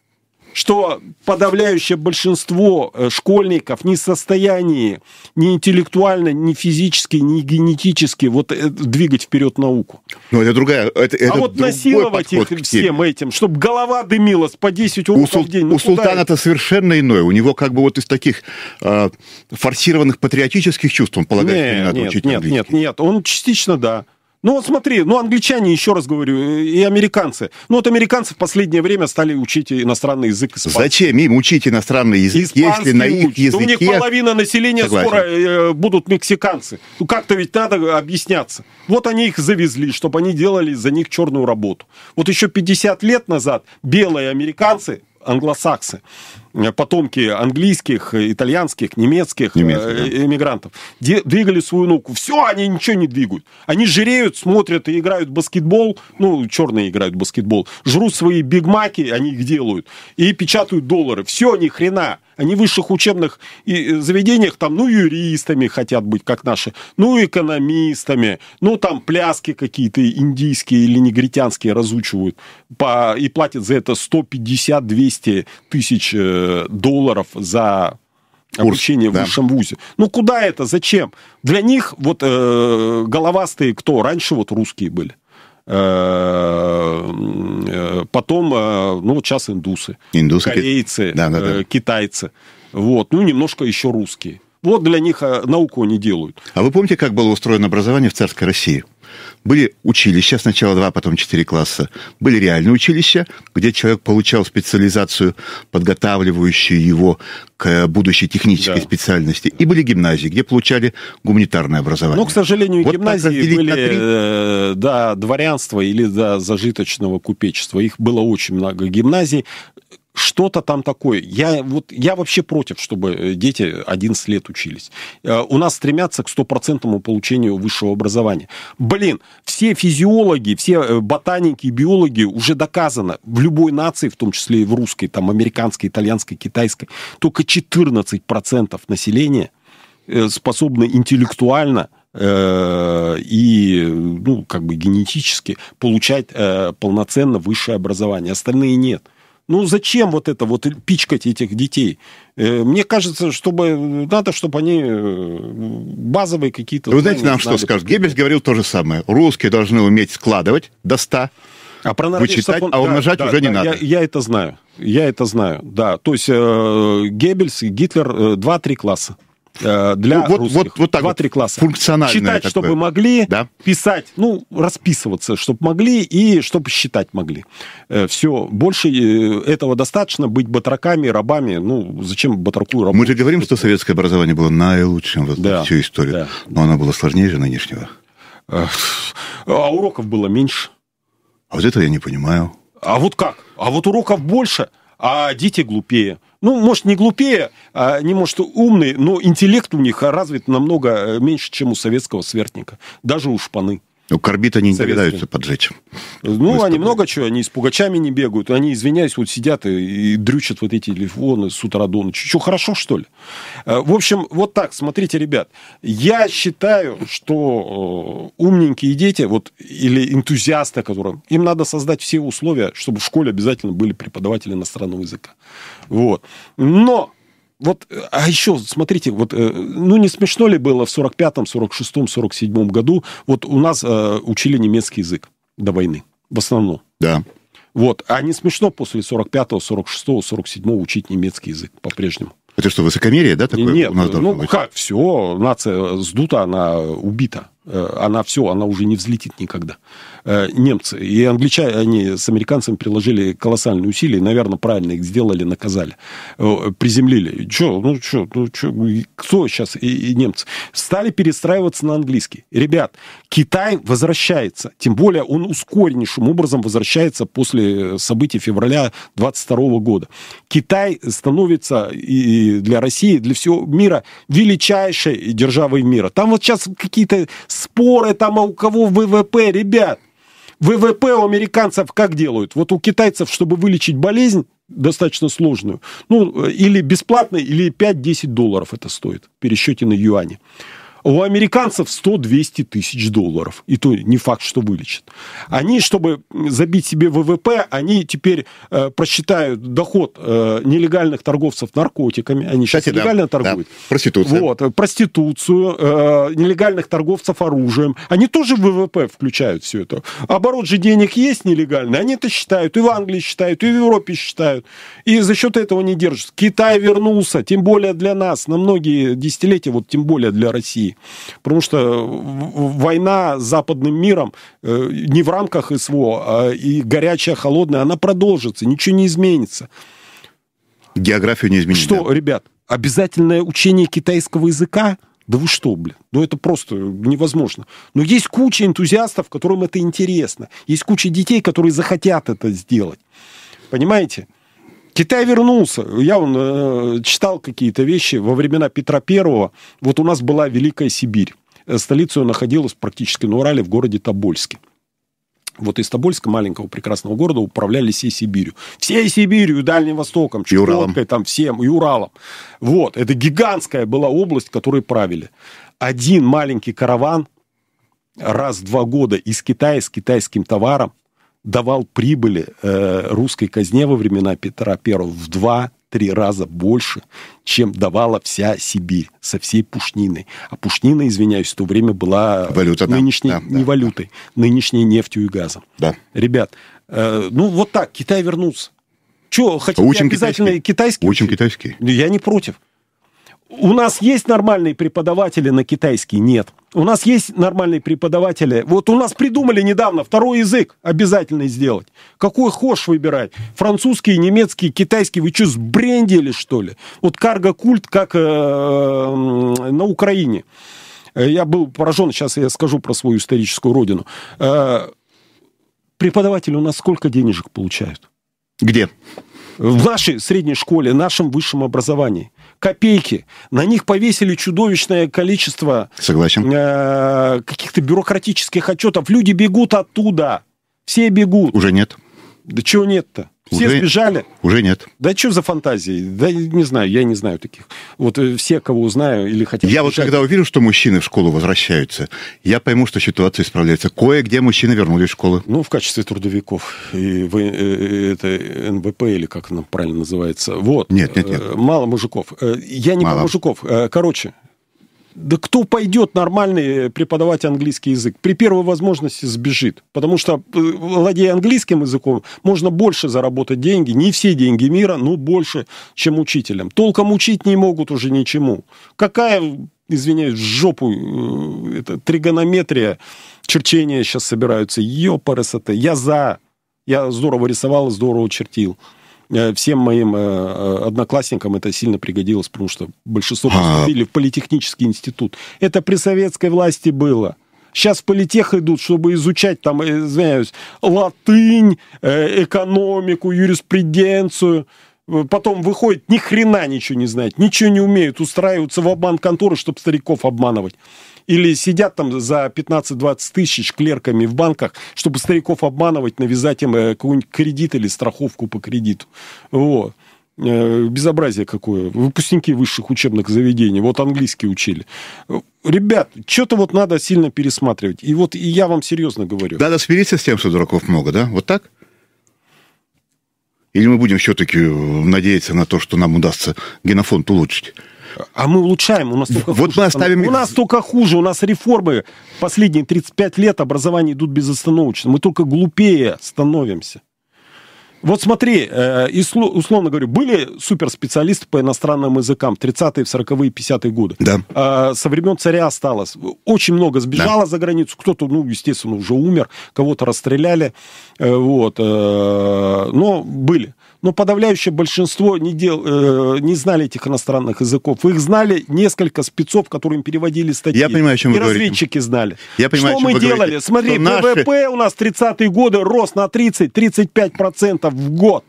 что подавляющее большинство школьников не в состоянии ни интеллектуально, ни физически, ни генетически вот двигать вперед науку. Ну, это другая... Это вот насиловать их всем этим, чтобы голова дымилась по 10 уроков в день. У султана это совершенно иное. У него как бы вот из таких форсированных патриотических чувств, он полагает, что не надо учить английский. Нет, он частично, да. Ну, вот смотри, англичане, еще раз говорю, и американцы. Ну, вот американцы в последнее время стали учить иностранный язык испанский. Зачем им учить иностранный язык, если на их языке... У них половина населения скоро будут мексиканцы. Ну, как-то ведь надо объясняться. Вот они их завезли, чтобы они делали за них черную работу. Вот еще 50 лет назад белые американцы, англосаксы, потомки английских, итальянских, немецких эмигрантов, двигали свою науку. Все, они ничего не двигают. Они жиреют, смотрят и играют в баскетбол. Ну, черные играют в баскетбол. Жрут свои бигмаки, они их делают. И печатают доллары. Все, ни хрена. Они в высших учебных заведениях там, ну, юристами хотят быть, как наши, ну, экономистами, ну, там пляски какие-то индийские или негритянские разучивают и платят за это 150-200 тысяч долларов за обучение в высшем вузе. Ну, куда это? Зачем? Для них вот головастые кто? Раньше вот русские были. Потом, ну, вот сейчас индусы, корейцы, китайцы. Вот, ну, немножко еще русские. Вот для них науку они делают. А вы помните, как было устроено образование в царской России? Были училища, сначала 2, потом 4 класса. Были реальные училища, где человек получал специализацию, подготавливающую его к будущей технической специальности. И были гимназии, где получали гуманитарное образование. Но, к сожалению, вот гимназии были до дворянства или до зажиточного купечества. Их было очень много гимназий. Что-то там такое. Я вообще против, чтобы дети 11 лет учились. У нас стремятся к 100% получению высшего образования. Блин, все физиологи, все ботаники, биологи уже доказано. В любой нации, в том числе и в русской, там, американской, итальянской, китайской, только 14% населения способны интеллектуально и, ну, как бы генетически получать полноценно высшее образование. Остальные нет. Ну, зачем вот это, вот пичкать этих детей? Мне кажется, надо, чтобы они базовые какие-то... Вы знаете, нам что скажут? Геббельс говорил то же самое. Русские должны уметь складывать до 100, вычитать, а умножать уже не надо. Я это знаю, да. То есть Геббельс и Гитлер 2-3 класса. Для русских. Вот так 2-3 класса. Функциональное читать, такое. Чтобы могли, писать, ну, расписываться, чтобы могли, и чтобы считать могли. Все. Больше этого достаточно. Быть батраками, рабами. Ну, зачем батраку и рабу? Мы же говорим, что советское образование было наилучшим в всю историю. Да. Но оно было сложнее же нынешнего. А уроков было меньше. А вот этого я не понимаю. А вот как? А вот уроков больше, а дети глупее. Ну, может, не глупее, не может умный, но интеллект у них развит намного меньше, чем у советского сверстника. Даже у шпаны. Ну, корбит они не догадаются поджечь. Ну, они много чего, они с пугачами не бегают. Они, извиняюсь, вот сидят и дрючат вот эти телефоны с утра до ночи. Что, хорошо, что ли? В общем, вот так, смотрите, ребят. Я считаю, что умненькие дети, вот, или энтузиасты, которым, им надо создать все условия, чтобы в школе обязательно были преподаватели иностранного языка. Вот. Но... Вот, а еще, смотрите, вот, ну, не смешно ли было в 45-м, 46-м, 47-м году, вот у нас учили немецкий язык до войны, в основном. Да. Вот, а не смешно после 45-го, 46-го, 47-го учить немецкий язык по-прежнему. Это что, высокомерие, да, такое? Нет, у нас ну, быть? Как, все, нация сдута, она убита. Она все, она уже не взлетит никогда. Немцы и англичане, они с американцами приложили колоссальные усилия, и, наверное, правильно их сделали, наказали. Приземлили. Кто сейчас и немцы? Стали перестраиваться на английский. Ребят, Китай возвращается, тем более он ускореннейшим образом возвращается после событий февраля 22 года. Китай становится и для России, для всего мира величайшей державой мира. Там вот сейчас какие-то споры, там, а у кого ВВП, ребят. ВВП у американцев как делают? Вот у китайцев, чтобы вылечить болезнь достаточно сложную, ну, или бесплатно, или 5-10 долларов это стоит в пересчете на юани. У американцев 100-200 тысяч долларов. И то не факт, что вылечат. Они, чтобы забить себе ВВП, они теперь просчитают доход нелегальных торговцев наркотиками. Они сейчас нелегально торгуют. Да. Проституция. Вот, проституцию, нелегальных торговцев оружием. Они тоже в ВВП включают все это. Оборот же денег есть нелегальный. Они это считают. И в Англии считают, и в Европе считают. И за счет этого не держат. Китай вернулся, тем более для нас, на многие десятилетия, вот тем более для России. Потому что война с западным миром не в рамках СВО, а и горячая, холодная, она продолжится, ничего не изменится. Географию не изменить. Что, да. Ребят, обязательное учение китайского языка? Да вы что, блин? Ну, это просто невозможно. Но есть куча энтузиастов, которым это интересно. Есть куча детей, которые захотят это сделать. Понимаете? Китай вернулся. Я читал какие-то вещи во времена Петра Первого. Вот у нас была Великая Сибирь. Столица ее находилась практически на Урале, в городе Тобольске. Вот из Тобольска, маленького прекрасного города, управляли всей Сибирью. Всей Сибирью, Дальним Востоком, Чукоткой, там всем, и Уралом. Вот. Это гигантская была область, которой правили. Один маленький караван раз в 2 года из Китая с китайским товаром давал прибыли русской казне во времена Петра Первого в 2-3 раза больше, чем давала вся Сибирь со всей пушниной. А пушнина, извиняюсь, в то время была валюта, нынешней, не валютой, нынешней нефтью и газом. Да. Ребят, ну вот так, Китай вернулся. Что, хотите учим обязательно китайский? Учим китайский. Я не против. У нас есть нормальные преподаватели на китайский? Нет. У нас есть нормальные преподаватели. Вот у нас придумали недавно второй язык обязательно сделать. Какой хочешь выбирать. Французский, немецкий, китайский. Вы что, сбрендили, что ли? Вот карго-культ, как на Украине. Я был поражен, сейчас я скажу про свою историческую родину. Преподаватели у нас сколько денежек получают? Где? В нашей средней школе, нашем высшем образовании. Копейки. На них повесили чудовищное количество каких-то бюрократических отчетов. Люди бегут оттуда. Все бегут. Уже нет. Да чего нет-то? Все сбежали. Уже нет. Да что за фантазии? Да не знаю, я не знаю таких. Вот все, кого знаю или хотят... Я вот когда увижу, что мужчины в школу возвращаются, я пойму, что ситуация исправляется. Кое-где мужчины вернулись в школу. Ну, в качестве трудовиков. И это НВП, или как оно правильно называется. Вот. Нет. Мало мужиков. Я не про мужиков. Короче, да кто пойдет нормальный преподавать английский язык? При первой возможности сбежит. Потому что, владея английским языком, можно больше заработать деньги. Не все деньги мира, но больше, чем учителям. Толком учить не могут уже ничему. Какая, извиняюсь, в жопу это тригонометрия, черчения сейчас собираются. Ёпарасоте. Я за. Я здорово рисовал, здорово чертил. Всем моим одноклассникам это сильно пригодилось, потому что большинство поступили в политехнический институт. Это при советской власти было. Сейчас в политех идут, чтобы изучать, там, извиняюсь, латынь, экономику, юриспруденцию. потом выходят, ни хрена ничего не знают, ничего не умеют, устраиваются в обман-конторы, чтобы стариков обманывать. Или сидят там за 15-20 тысяч клерками в банках, чтобы стариков обманывать, навязать им какой-нибудь кредит или страховку по кредиту. Вот. Безобразие какое. Выпускники высших учебных заведений. Вот английский учили. Ребят, что-то вот надо сильно пересматривать. И вот и я вам серьезно говорю. Надо смириться с тем, что дураков много, да? Вот так? Или мы будем все-таки надеяться на то, что нам удастся генофонд улучшить? А мы улучшаем, у нас только вот хуже. Мы оставим... У нас только хуже, у нас реформы последние 35 лет образования идут безостановочно. Мы только глупее становимся. Вот смотри, условно говорю, были суперспециалисты по иностранным языкам 30-е, 40-е, 50-е годы. Да. Со времен царя осталось. Очень много сбежало за границу. Кто-то, естественно, уже умер, кого-то расстреляли. Вот. Но были. Но подавляющее большинство не знали этих иностранных языков. Их знали несколько спецов, которые им переводили статьи. Я понимаю, о чем вы говорите. И разведчики знали. Я понимаю, что мы делали? говорите. Смотри, ВВП у нас в 30-е годы рос на 30-35% в год.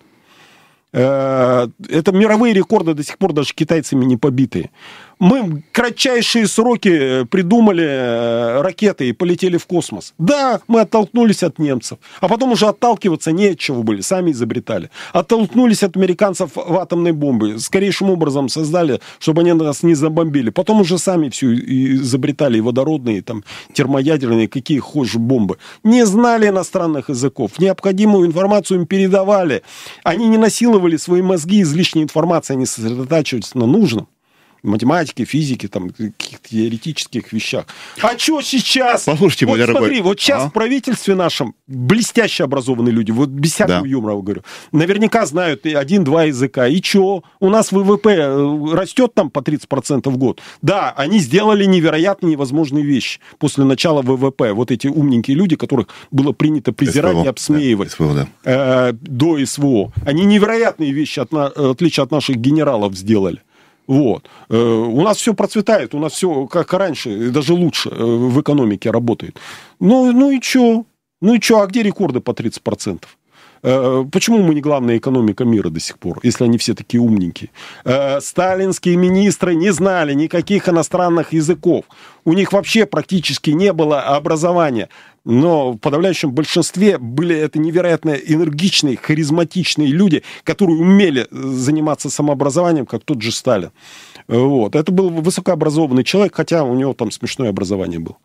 Это мировые рекорды, до сих пор даже китайцами не побитые. Мы в кратчайшие сроки придумали ракеты и полетели в космос. Да, мы оттолкнулись от немцев. А потом уже отталкиваться не от чего были, сами изобретали. Оттолкнулись от американцев в атомной бомбе. Скорейшим образом создали, чтобы они нас не забомбили. Потом уже сами все изобретали, и водородные, и там, термоядерные, какие хочешь бомбы. Не знали иностранных языков. Необходимую информацию им передавали. Они не насиловали свои мозги излишней информацией, они сосредотачивались на нужном. Математике, физике, там, каких-то теоретических вещах. А что сейчас? Послушайте, вот мой дорогой. Смотри, вот сейчас в правительстве нашем блестяще образованные люди, вот без всякого юмора говорю, наверняка знают 1-2 языка. И что? У нас ВВП растет там по 30% в год. Да, они сделали невероятные невозможные вещи после начала ВВП. Вот эти умненькие люди, которых было принято презирать СВО, и обсмеивать. да. До СВО. Они невероятные вещи, в отличие от наших генералов, сделали. Вот. У нас все процветает, у нас все как раньше, даже лучше в экономике работает. Ну и что? А где рекорды по 30%? Почему мы не главная экономика мира до сих пор, если они все такие умненькие? Сталинские министры не знали никаких иностранных языков. У них вообще практически не было образования. Но в подавляющем большинстве были это невероятно энергичные, харизматичные люди, которые умели заниматься самообразованием, как тот же Сталин. Вот. Это был высокообразованный человек, хотя у него там смешное образование было.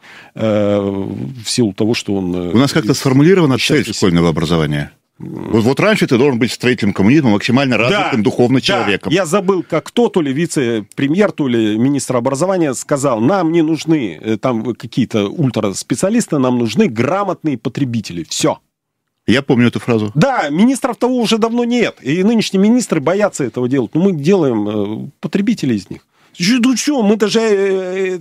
В силу того, что он... У нас как-то сформулирована цель школьного образования. Вот раньше ты должен быть строителем коммунизма, максимально развитым духовно человеком. Я забыл, как то ли вице-премьер, то ли министр образования сказал, нам не нужны там какие-то ультраспециалисты, нам нужны грамотные потребители. Все. Я помню эту фразу. Да, министров того уже давно нет. И нынешние министры боятся этого делать. Но мы делаем потребителей из них. Ну что, мы даже...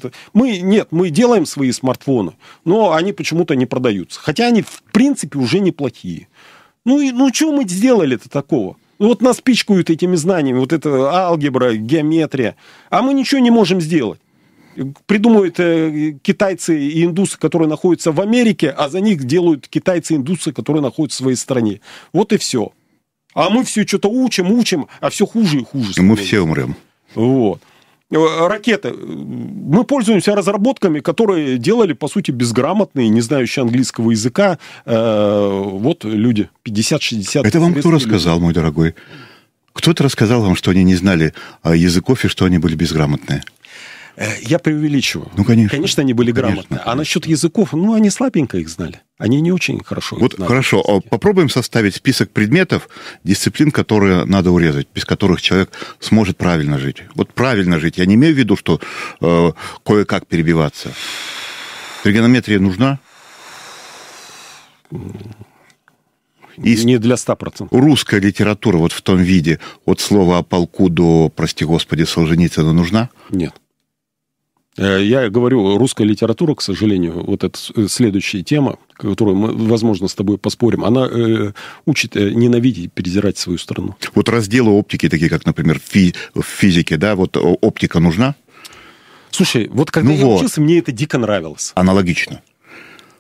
Мы делаем свои смартфоны, но они почему-то не продаются. Хотя они, в принципе, уже неплохие. Ну что мы сделали-то такого? Вот нас пичкают этими знаниями, вот это алгебра, геометрия, а мы ничего не можем сделать. Придумывают китайцы и индусы, которые находятся в Америке, а за них делают китайцы и индусы, которые находятся в своей стране. Вот и все. А мы все что-то учим, а все хуже и хуже. Мы все умрем. Вот. Ракеты. Мы пользуемся разработками, которые делали, по сути, безграмотные, не знающие английского языка. Вот люди, 50-60. Это вам кто рассказал, мой дорогой? Кто-то рассказал вам, что они не знали языков и что они были безграмотные? Я преувеличиваю. Ну, конечно. Конечно, они были грамотные. А насчет языков, они слабенько их знали. Они не очень хорошо их знали. Хорошо. Попробуем составить список предметов, дисциплин, которые надо урезать, без которых человек сможет правильно жить. Вот правильно жить. Я не имею в виду, что кое-как перебиваться. Тригонометрия нужна? Не для 100%. Русская литература вот в том виде, от слова о полку до, прости господи, Солженицына нужна? Нет. Я говорю, русская литература, к сожалению, вот это следующая тема, которую мы, возможно, с тобой поспорим, она учит ненавидеть, презирать свою страну. Вот разделы оптики, такие как, например, в физике, да, вот оптика нужна? Слушай, вот когда я учился, мне это дико нравилось. Аналогично.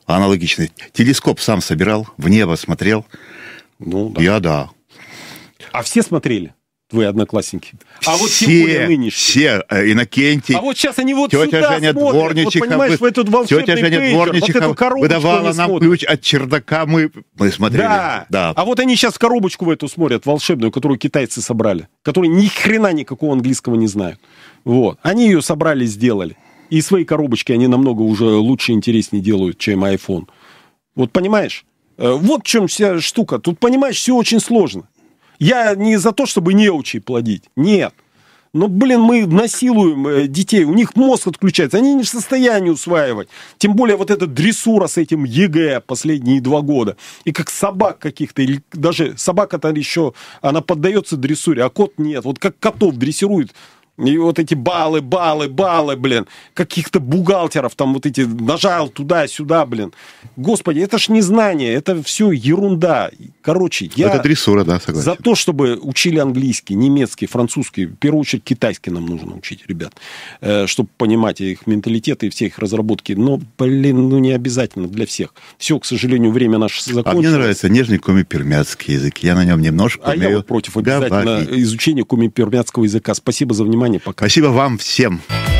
Телескоп сам собирал, в небо смотрел. Ну, да. Я, да. А все смотрели? Твои одноклассники. А вот все, тем более нынешние. Все, Иннокентий. А вот сейчас они вот тетя сюда Женя смотрят. Дворничиха, вот, понимаешь, в этот волшебный тетя Женя пейджер, Дворничиха вот выдавала нам смотрят. ключ от чердака, мы смотрели. Да. А вот они сейчас в коробочку в эту смотрят, волшебную, которую китайцы собрали, которые ни хрена никакого английского не знают. Вот. Они ее собрали, сделали. И свои коробочки они намного уже лучше и интереснее делают, чем iPhone. Вот понимаешь? Вот в чем вся штука. Тут, понимаешь, все очень сложно. Я не за то, чтобы неучей плодить. Нет. Но, блин, мы насилуем детей. У них мозг отключается. Они не в состоянии усваивать. Тем более вот эта дрессура с этим ЕГЭ последние 2 года. И как собак каких-то. Или даже собака-то еще, она поддается дрессуре, а кот нет. Вот как котов дрессируют. И вот эти баллы, блин, каких-то бухгалтеров там вот эти нажал туда-сюда, блин. Господи, это ж не знание, это все ерунда. Короче, я это дрессура, да, согласен. За то, чтобы учили английский, немецкий, французский, в первую очередь китайский нам нужно учить, ребят, чтобы понимать их менталитет и все их разработки. Но, блин, не обязательно для всех. Все, к сожалению, время наше закончилось. А мне нравится нежный коми-пермяцкий язык. Я на нем немножко умею. А я вот против обязательно изучения коми-пермяцкого языка. Спасибо за внимание. Пока. Спасибо вам всем.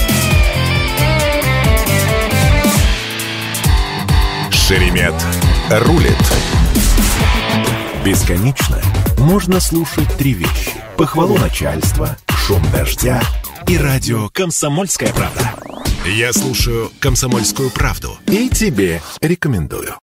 Шеремет рулит. Бесконечно можно слушать 3 вещи. Похвалу начальства, шум дождя и радио «Комсомольская правда». Я слушаю «Комсомольскую правду» и тебе рекомендую.